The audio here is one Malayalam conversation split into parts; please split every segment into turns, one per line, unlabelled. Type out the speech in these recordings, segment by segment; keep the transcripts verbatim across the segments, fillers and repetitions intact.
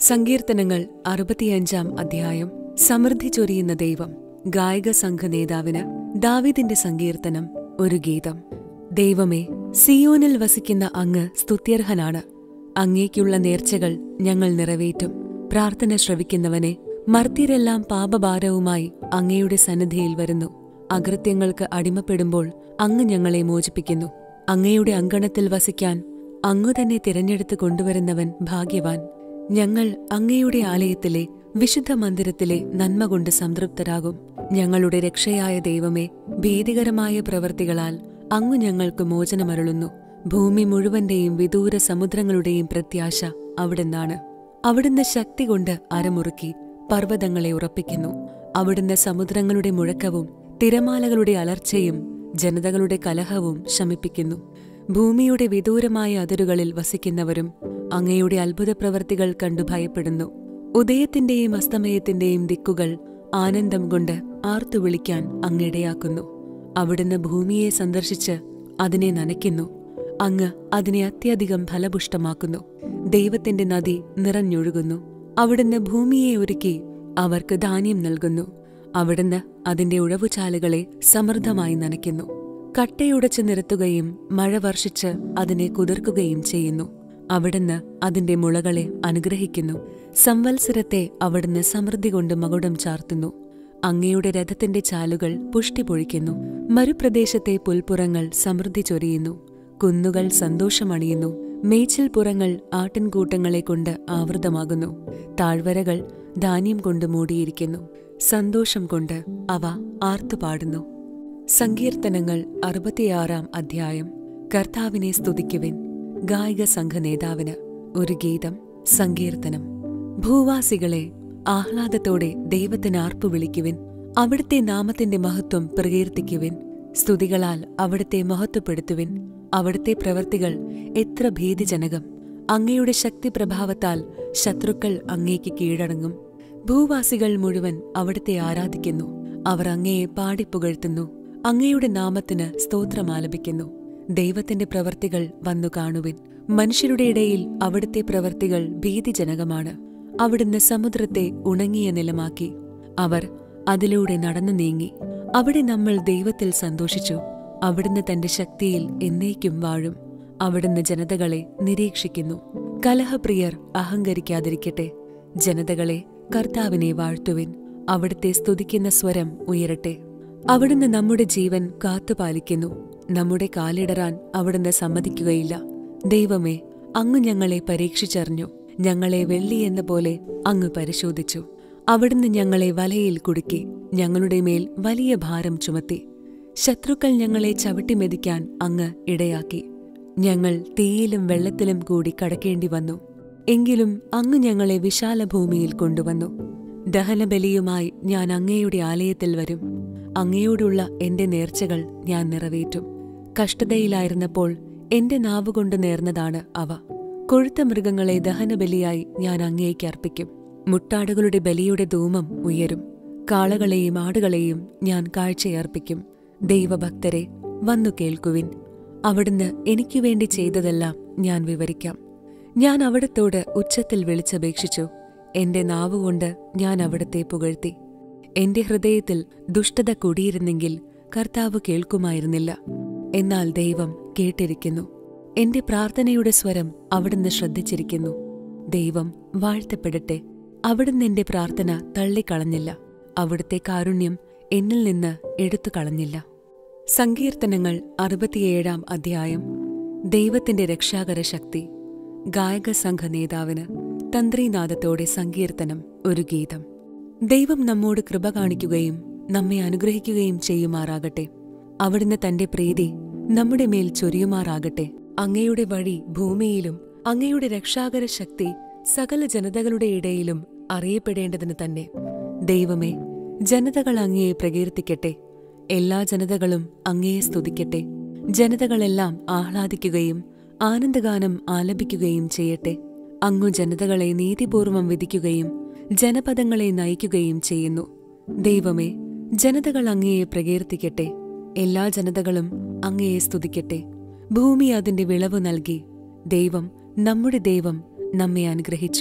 സങ്കീർത്തനങ്ങൾ അറുപത്തിയഞ്ചാം അധ്യായം. സമൃദ്ധി ചൊരിയുന്ന ദൈവം. ഗായക സംഘ നേതാവിന് ദാവീദിന്റെ സങ്കീർത്തനം. ഒരു ഗീതം. ദൈവമേ, സിയോനിൽ വസിക്കുന്ന അങ്ങ് സ്തുത്യർഹനാണ്. അങ്ങേക്കുള്ള നേർച്ചകൾ ഞങ്ങൾ നിറവേറ്റും. പ്രാർത്ഥന ശ്രവിക്കുന്നവനെ, മർത്യരെല്ലാം പാപഭാരവുമായി അങ്ങയുടെ സന്നിധിയിൽ വരുന്നു. അകൃത്യങ്ങൾക്ക് അടിമപ്പെടുമ്പോൾ അങ്ങ് ഞങ്ങളെ മോചിപ്പിക്കുന്നു. അങ്ങയുടെ അങ്കണത്തിൽ വസിക്കാൻ അങ്ങുതന്നെ തിരഞ്ഞെടുത്ത് കൊണ്ടുവരുന്നവൻ ഭാഗ്യവാൻ. ഞങ്ങൾ അങ്ങയുടെ ആലയത്തിലെ വിശുദ്ധ മന്ദിരത്തിലെ നന്മ കൊണ്ട് സംതൃപ്തരാകും. ഞങ്ങളുടെ രക്ഷയായ ദൈവമേ, ഭീതികരമായ പ്രവൃത്തികളാൽ അങ്ങ് ഞങ്ങൾക്ക് മോചനമരുളുന്നു. ഭൂമി മുഴുവന്റെയും വിദൂര സമുദ്രങ്ങളുടെയും പ്രത്യാശ അവിടുന്നാണ്. അവിടുന്ന് ശക്തി കൊണ്ട് അരമുറുക്കി പർവ്വതങ്ങളെ ഉറപ്പിക്കുന്നു. അവിടുന്ന് സമുദ്രങ്ങളുടെ മുഴക്കവും തിരമാലകളുടെ അലർച്ചയും ജനതകളുടെ കലഹവും ശമിപ്പിക്കുന്നു. ഭൂമിയുടെ വിദൂരമായ അതിരുകളിൽ വസിക്കുന്നവരും അങ്ങയുടെ അത്ഭുത പ്രവൃത്തികൾ കണ്ടു ഭയപ്പെടുന്നു. ഉദയത്തിന്റെയും അസ്തമയത്തിന്റെയും ദിക്കുകൾ ആനന്ദം കൊണ്ട് ആർത്തുവിളിക്കാൻ അങ്ങിടയാക്കുന്നു. അവിടുന്ന് ഭൂമിയെ സന്ദർശിച്ച് അതിനെ നനയ്ക്കുന്നു. അങ്ങ് അതിനെ അത്യധികം ഫലപുഷ്ടമാക്കുന്നു. ദൈവത്തിന്റെ നദി നിറഞ്ഞൊഴുകുന്നു. അവിടുന്ന് ഭൂമിയെ ഒരുക്കി അവർക്ക് ധാന്യം നൽകുന്നു. അവിടുന്ന് അതിന്റെ ഉഴവുചാലുകളെ സമൃദ്ധമായി നനയ്ക്കുന്നു. കട്ടയുടച്ച് നിരത്തുകയും മഴ വർഷിച്ച് അതിനെ കുതിർക്കുകയും ചെയ്യുന്നു. അവിടുന്ന് അതിന്റെ മുളകളെ അനുഗ്രഹിക്കുന്നു. സംവത്സരത്തെ അവിടുന്ന് സമൃദ്ധി കൊണ്ട് മകുടം ചാർത്തുന്നു. അങ്ങയുടെ രഥത്തിന്റെ ചാലുകൾ പുഷ്ടി പൊഴിക്കുന്നു. മരുപ്രദേശത്തെ പുൽപ്പുറങ്ങൾ സമൃദ്ധി ചൊരിയുന്നു. കുന്നുകൾ സന്തോഷമണിയുന്നു. മേച്ചിൽപ്പുറങ്ങൾ ആട്ടിൻകൂട്ടങ്ങളെ കൊണ്ട് ആവൃതമാകുന്നു. താഴ്വരകൾ ധാന്യം കൊണ്ട് മൂടിയിരിക്കുന്നു. സന്തോഷം കൊണ്ട് അവ ആർത്തുപാടുന്നു. സങ്കീർത്തനങ്ങൾ അറുപത്തിയാറാം അധ്യായം. കർത്താവിനെ സ്തുതിക്കുവിൻ. ഗായക സംഘ നേതാവിന് ഒരു ഗീതം. സങ്കീർത്തനം. ഭൂവാസികളെ, ആഹ്ലാദത്തോടെ ദൈവത്തിന് ആർപ്പു വിളിക്കുവിൻ. അവിടുത്തെ നാമത്തിന്റെ മഹത്വം പ്രകീർത്തിക്കുവിൻ. സ്തുതികളാൽ അവിടുത്തെ മഹത്വപ്പെടുത്തുവിൻ. അവിടുത്തെ പ്രവൃത്തികൾ എത്ര ഭീതിജനകം! അങ്ങയുടെ ശക്തി പ്രഭാവത്താൽ ശത്രുക്കൾ അങ്ങേക്ക് കീഴടങ്ങും. ഭൂവാസികൾ മുഴുവൻ അവിടുത്തെ ആരാധിക്കുന്നു. അവർ അങ്ങയെ പാടിപ്പുകഴ്ത്തുന്നു. അങ്ങയുടെ നാമത്തിന് സ്തോത്രമാലപിക്കുന്നു. ദൈവത്തിന്റെ പ്രവൃത്തികൾ വന്നു കാണുവിൻ. മനുഷ്യരുടെ ഇടയിൽ അവിടുത്തെ പ്രവൃത്തികൾ ഭീതിജനകമാണ്. അവിടുന്ന് സമുദ്രത്തെ ഉണങ്ങിയ നിലമാക്കി. അവർ അതിലൂടെ നടന്നു നീങ്ങി. അവിടെ നമ്മൾ ദൈവത്തിൽ സന്തോഷിച്ചു. അവിടുന്ന് തന്റെ ശക്തിയിൽ എന്നേക്കും വാഴും. അവിടുന്ന് ജനതകളെ നിരീക്ഷിക്കുന്നു. കലഹപ്രിയർ അഹങ്കരിക്കാതിരിക്കട്ടെ. ജനതകളെ, കർത്താവിനെ വാഴ്ത്തുവിൻ. അവിടുത്തെ സ്തുതിക്കുന്ന സ്വരം ഉയരട്ടെ. അവിടുന്ന് നമ്മുടെ ജീവൻ കാത്തുപാലിക്കുന്നു. നമ്മുടെ കാലിടറാൻ അവിടുന്ന് സമ്മതിക്കുകയില്ല. ദൈവമേ, അങ്ങ് ഞങ്ങളെ പരീക്ഷിച്ചറിഞ്ഞു. ഞങ്ങളെ വെള്ളിയെന്ന പോലെ അങ്ങ് പരിശോധിച്ചു. അവിടുന്ന് ഞങ്ങളെ വലയിൽ കുടുക്കി ഞങ്ങളുടെ മേൽ വലിയ ഭാരം ചുമത്തി. ശത്രുക്കൾ ഞങ്ങളെ ചവിട്ടിമെതിക്കാൻ അങ്ങ് ഇടയാക്കി. ഞങ്ങൾ തീയിലും വെള്ളത്തിലും കൂടി കടക്കേണ്ടി വന്നു. എങ്കിലും അങ്ങ് ഞങ്ങളെ വിശാല ഭൂമിയിൽ കൊണ്ടുവന്നു. ദഹനബലിയുമായി ഞാൻ അങ്ങയുടെ ആലയത്തിൽ വരും. അങ്ങയോടുള്ള എന്റെ നേർച്ചകൾ ഞാൻ നിറവേറ്റും. കഷ്ടതയിലായിരുന്നപ്പോൾ എന്റെ നാവുകൊണ്ട് നേർന്നതാണ് അവ. കൊഴുത്ത മൃഗങ്ങളെ ദഹനബലിയായി ഞാൻ അങ്ങേക്ക് അർപ്പിക്കും. മുട്ടാടുകളുടെ ബലിയുടെ ധൂമം ഉയരും. കാളകളെയും ആടുകളെയും ഞാൻ കാഴ്ചയർപ്പിക്കും. ദൈവഭക്തരെ, വന്നു കേൾക്കുവിൻ. അവിടുന്ന് എനിക്കു വേണ്ടി ചെയ്തതെല്ലാം ഞാൻ വിവരിക്കാം. ഞാൻ അവിടത്തോട് ഉച്ചത്തിൽ വിളിച്ചപേക്ഷിച്ചു. എന്റെ നാവുകൊണ്ട് ഞാൻ അവിടത്തെ പുകഴ്ത്തി. എന്റെ ഹൃദയത്തിൽ ദുഷ്ടത കുടിയിരുന്നെങ്കിൽ കർത്താവ് കേൾക്കുമായിരുന്നില്ല. എന്നാൽ ദൈവം കേട്ടിരിക്കുന്നു. എന്റെ പ്രാർത്ഥനയുടെ സ്വരം അവിടുന്ന് ശ്രദ്ധിച്ചിരിക്കുന്നു. ദൈവം വാഴ്ത്തപ്പെടട്ടെ. അവിടുന്ന് എന്റെ പ്രാർത്ഥന തള്ളിക്കളഞ്ഞില്ല. അവിടുത്തെ കാരുണ്യം എന്നിൽ നിന്ന് എടുത്തു കളഞ്ഞില്ല. സങ്കീർത്തനങ്ങൾ അറുപത്തിയേഴാം അധ്യായം. ദൈവത്തിന്റെ രക്ഷാകര ശക്തി. ഗായക സംഘ നേതാവിന് തന്ത്രീനാദത്തോടെ സങ്കീർത്തനം. ഒരു ഗീതം. ദൈവം നമ്മോട് കൃപ കാണിക്കുകയും നമ്മെ അനുഗ്രഹിക്കുകയും ചെയ്യുമാറാകട്ടെ. അവിടുന്ന് തന്റെ പ്രീതി നമ്മുടെ മേൽ ചൊരിയുമാറാകട്ടെ. അങ്ങയുടെ വഴി ഭൂമിയിലും അങ്ങയുടെ രക്ഷാകര ശക്തി സകല ജനതകളുടെ ഇടയിലും അറിയപ്പെടേണ്ടതിന് തന്നെ. ദൈവമേ, ജനതകൾ അങ്ങയെ പ്രകീർത്തിക്കട്ടെ. എല്ലാ ജനതകളും അങ്ങയെ സ്തുതിക്കട്ടെ. ജനതകളെല്ലാം ആഹ്ലാദിക്കുകയും ആനന്ദഗാനം ആലപിക്കുകയും ചെയ്യട്ടെ. അങ്ങു ജനതകളെ നീതിപൂർവം വിധിക്കുകയും ജനപദങ്ങളെ നയിക്കുകയും ചെയ്യുന്നു. ദൈവമേ, ജനതകൾ അങ്ങയെ പ്രകീർത്തിക്കട്ടെ. എല്ലാ ജനതകളും അങ്ങയെ സ്തുതിക്കട്ടെ. ഭൂമി അതിന്റെ വിളവ് നൽകി. ദൈവം, നമ്മുടെ ദൈവം, നമ്മെ അനുഗ്രഹിച്ചു.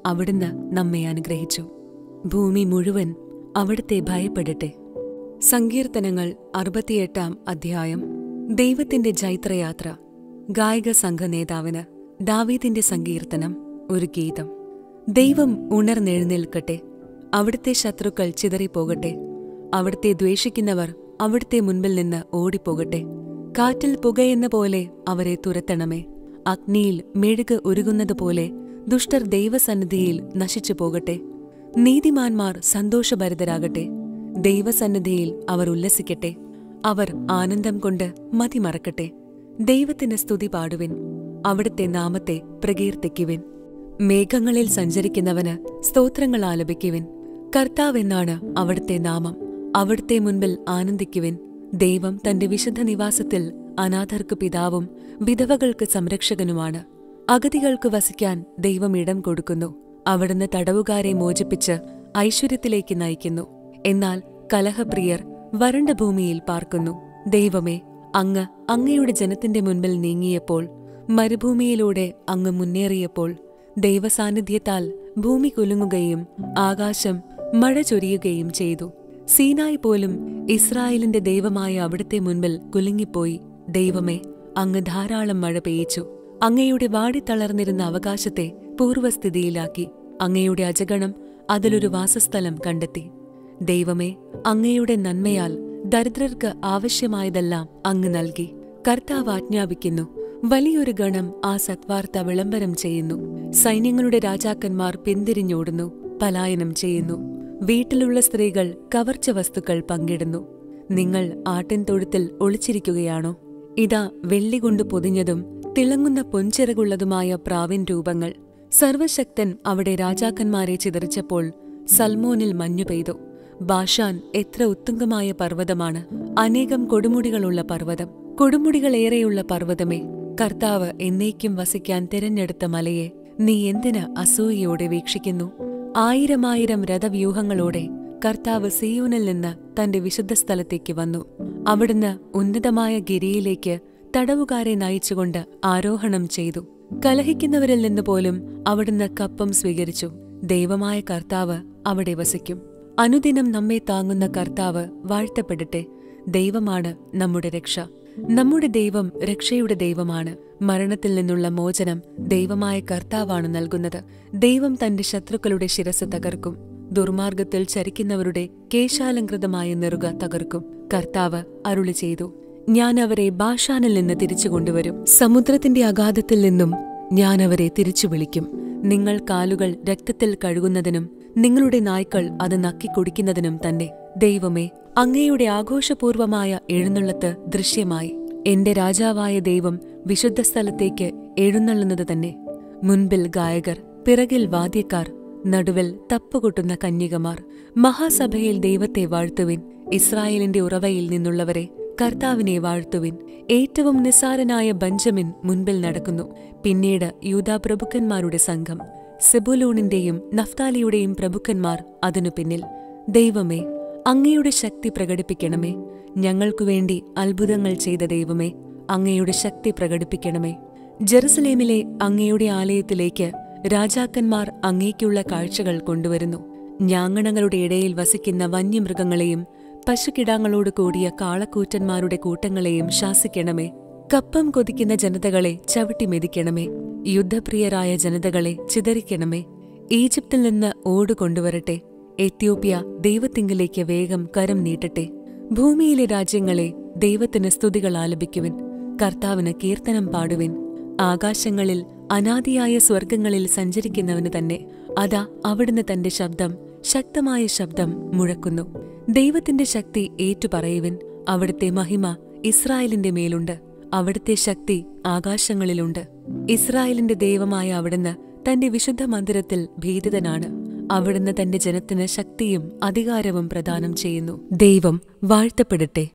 അവിടുന്ന് നമ്മെ അനുഗ്രഹിച്ചു. ഭൂമി മുഴുവൻ അവിടുത്തെ ഭയപ്പെടട്ടെ. സങ്കീർത്തനങ്ങൾ അറുപത്തിയെട്ടാം അധ്യായം. ദൈവത്തിന്റെ ജൈത്രയാത്ര. ഗായക സംഘ നേതാവിന് ദാവീദിന്റെ സങ്കീർത്തനം, ഒരു ഗീതം. ദൈവം ഉണർന്നെഴുന്നേൽക്കട്ടെ, അവിടുത്തെ ശത്രുക്കൾ ചിതറിപ്പോകട്ടെ. അവിടുത്തെ ദ്വേഷിക്കുന്നവർ അവിടുത്തെ മുൻപിൽ നിന്ന് ഓടിപ്പോകട്ടെ. കാറ്റിൽ പുകയെന്ന പോലെ അവരെ തുരത്തണമേ. അഗ്നിയിൽ മെഴുക് ഉരുകുന്നതുപോലെ ദുഷ്ടർ ദൈവസന്നിധിയിൽ നശിച്ചു പോകട്ടെ. നീതിമാന്മാർ സന്തോഷഭരിതരാകട്ടെ. ദൈവസന്നിധിയിൽ അവർ ഉല്ലസിക്കട്ടെ. അവർ ആനന്ദം കൊണ്ട് മതിമറക്കട്ടെ. ദൈവത്തിന് സ്തുതി പാടുവിൻ, അവിടുത്തെ നാമത്തെ പ്രകീർത്തിക്കുവിൻ. മേഘങ്ങളിൽ സഞ്ചരിക്കുന്നവന് സ്തോത്രങ്ങൾ ആലപിക്കുവിൻ. കർത്താവെന്നാണ് അവിടുത്തെ നാമം. അവിടുത്തെ മുൻപിൽ ആനന്ദിക്കുവിൻ. ദൈവം തന്റെ വിശുദ്ധ നിവാസത്തിൽ അനാഥർക്ക് പിതാവും വിധവകൾക്ക് സംരക്ഷകനുമാണ്. അഗതികൾക്ക് വസിക്കാൻ ദൈവം ഇടം കൊടുക്കുന്നു. അവിടുന്ന് തടവുകാരെ മോചിപ്പിച്ച് ഐശ്വര്യത്തിലേക്ക് നയിക്കുന്നു. എന്നാൽ കലഹപ്രിയർ വരണ്ട ഭൂമിയിൽ പാർക്കുന്നു. ദൈവമേ, അങ്ങ് അങ്ങയുടെ ജനത്തിന്റെ മുൻപിൽ നീങ്ങിയപ്പോൾ, മരുഭൂമിയിലൂടെ അങ്ങ് മുന്നേറിയപ്പോൾ, ദൈവസാന്നിധ്യത്താൽ ഭൂമി കുലുങ്ങുകയും ആകാശം മഴ ചൊരിയുകയും ചെയ്തു. സീനായി പോലും ഇസ്രായേലിന്റെ ദൈവമായ അവിടുത്തെ മുൻപിൽ കുലുങ്ങിപ്പോയി. ദൈവമേ, അങ്ങ് ധാരാളം മഴ പെയ്യിച്ചു. അങ്ങയുടെ വാടിത്തളർന്നിരുന്ന അവകാശത്തെ പൂർവ്വസ്ഥിതിയിലാക്കി. അങ്ങയുടെ അജഗണം അതിലൊരു വാസസ്ഥലം കണ്ടെത്തി. ദൈവമേ, അങ്ങയുടെ നന്മയാൽ ദരിദ്രർക്ക് ആവശ്യമായതെല്ലാം അങ്ങ് നൽകി. കർത്താവ് ആജ്ഞാപിക്കുന്നു, വലിയൊരു ഗണം ആ സത്വാർത്ത വിളംബരം ചെയ്യുന്നു. സൈന്യങ്ങളുടെ രാജാക്കന്മാർ പിന്തിരിഞ്ഞോടുന്നു, പലായനം ചെയ്യുന്നു. വീട്ടിലുള്ള സ്ത്രീകൾ കവർച്ച വസ്തുക്കൾ പങ്കിടുന്നു. നിങ്ങൾ ആട്ടിൻതൊഴുത്തിൽ ഒളിച്ചിരിക്കുകയാണോ? ഇതാ വെള്ളികൊണ്ട് പൊതിഞ്ഞതും തിളങ്ങുന്ന പൊൻചിറകുള്ളതുമായ പ്രാവിൻ രൂപങ്ങൾ. സർവശക്തൻ അവിടെ രാജാക്കന്മാരെ ചിതറിച്ചപ്പോൾ സൽമോനിൽ മഞ്ഞു പെയ്തു. ബാഷാൻ എത്ര ഉത്തുംഗമായ പർവ്വതമാണ്! അനേകം കൊടുമുടികളുള്ള പർവ്വതം, കൊടുമുടികളേറെയുള്ള പർവ്വതമേ, കർത്താവ് എന്നേക്കും വസിക്കാൻ തിരഞ്ഞെടുത്ത മലയെ നീ എന്തിന് അസൂയയോടെ വീക്ഷിക്കുന്നു? ആയിരമായിരം രഥവ്യൂഹങ്ങളോടെ കർത്താവ് സിയോനിൽ നിന്ന് തന്റെ വിശുദ്ധ സ്ഥലത്തേക്ക് വന്നു. അവിടുന്ന് ഉന്നതമായ ഗിരിയിലേക്ക് തടവുകാരെ നയിച്ചുകൊണ്ട് ആരോഹണം ചെയ്തു. കലഹിക്കുന്നവരിൽ നിന്ന് പോലും അവിടുന്ന് കപ്പം സ്വീകരിച്ചു. ദൈവമായ കർത്താവ് അവിടെ വസിക്കും. അനുദിനം നമ്മെ താങ്ങുന്ന കർത്താവ് വാഴ്ത്തപ്പെടട്ടെ. ദൈവമാണ് നമ്മുടെ രക്ഷ. നമ്മുടെ ദൈവം രക്ഷയുടെ ദൈവമാണ്. മരണത്തിൽ നിന്നുള്ള മോചനം ദൈവമായ കർത്താവാണ് നൽകുന്നത്. ദൈവം തന്റെ ശത്രുക്കളുടെ ശിരസ് തകർക്കും. ദുർമാർഗത്തിൽ ചരിക്കുന്നവരുടെ കേശാലങ്കൃതമായ നെറുക തകർക്കും. കർത്താവ് അരുളി ചെയ്തു, ഞാൻ അവരെ ബാഷാനിൽ നിന്ന് തിരിച്ചു കൊണ്ടുവരും. സമുദ്രത്തിന്റെ അഗാധത്തിൽ നിന്നും ഞാൻ അവരെ തിരിച്ചു വിളിക്കും. നിങ്ങൾ കാലുകൾ രക്തത്തിൽ കഴുകുന്നതിനും നിങ്ങളുടെ നായ്ക്കൾ അത് നക്കിക്കുടിക്കുന്നതിനും തന്നെ. ദൈവമേ, അങ്ങയുടെ ആഘോഷപൂർവമായ എഴുന്നള്ളത്ത് ദൃശ്യമായി. എന്റെ രാജാവായ ദൈവം വിശുദ്ധ സ്ഥലത്തേക്ക് എഴുന്നള്ളുന്നത് തന്നെ. മുൻപിൽ ഗായകർ, പിറകിൽ വാദ്യക്കാർ, നടുവിൽ തപ്പുകൊട്ടുന്ന കന്യകമാർ. മഹാസഭയിൽ ദൈവത്തെ വാഴ്ത്തുവിൻ. ഇസ്രായേലിന്റെ ഉറവയിൽ നിന്നുള്ളവരെ കർത്താവിനെ വാഴ്ത്തുവിൻ. ഏറ്റവും നിസ്സാരനായ ബെഞ്ചമിൻ മുൻപിൽ നടക്കുന്നു. പിന്നീട് യൂദാ പ്രഭുക്കന്മാരുടെ സംഘം, സെബൂലൂണിന്റെയും നഫ്താലിയുടെയും പ്രഭുക്കന്മാർ അതിനു പിന്നിൽ. ദൈവമേ, അങ്ങയുടെ ശക്തി പ്രകടിപ്പിക്കണമേ. ഞങ്ങൾക്കുവേണ്ടി അത്ഭുതങ്ങൾ ചെയ്ത ദൈവമേ, അങ്ങയുടെ ശക്തി പ്രകടിപ്പിക്കണമേ. ജെറുസലേമിലെ അങ്ങയുടെ ആലയത്തിലേക്ക് രാജാക്കന്മാർ അങ്ങേക്കുള്ള കാഴ്ചകൾ കൊണ്ടുവരുന്നു. ഞാങ്ങണങ്ങളുടെ ഇടയിൽ വസിക്കുന്ന വന്യമൃഗങ്ങളെയും പശുകിടാങ്ങളോട് കൂടിയ കാളക്കൂറ്റന്മാരുടെ കൂട്ടങ്ങളെയും ശാസിക്കണമേ. കപ്പം കൊതിക്കുന്ന ജനതകളെ ചവിട്ടി മെതിക്കണമേ. യുദ്ധപ്രിയരായ ജനതകളെ ചിതറിക്കണമേ. ഈജിപ്തിൽ നിന്ന് ഓട് കൊണ്ടുവരട്ടെ. എത്യോപ്യ ദൈവത്തിങ്കിലേക്ക് വേഗം കരം നീട്ടട്ടെ. ഭൂമിയിലെ രാജ്യങ്ങളെ ദൈവത്തിന് സ്തുതികൾ ആലപിക്കുവിൻ. കർത്താവിന് കീർത്തനം പാടുവിൻ. ആകാശങ്ങളിൽ അനാദിയായ സ്വർഗങ്ങളിൽ സഞ്ചരിക്കുന്നവന് തന്നെ. അതാ അവിടുന്ന് തന്റെ ശബ്ദം, ശക്തമായ ശബ്ദം മുഴക്കുന്നു. ദൈവത്തിന്റെ ശക്തി ഏറ്റുപറയുവിൻ. അവിടുത്തെ മഹിമ ഇസ്രായേലിന്റെ മേലുണ്ട്. അവിടുത്തെ ശക്തി ആകാശങ്ങളിലുണ്ട്. ഇസ്രായേലിന്റെ ദൈവമായ അവിടുന്ന് തന്റെ വിശുദ്ധ മന്ദിരത്തിൽ ഭീതിതനാണ്. അവിടുന്ന് തന്റെ ജനത്തിന് ശക്തിയും അധികാരവും പ്രദാനം ചെയ്യുന്നു. ദൈവം വാഴ്ത്തപ്പെടട്ടെ.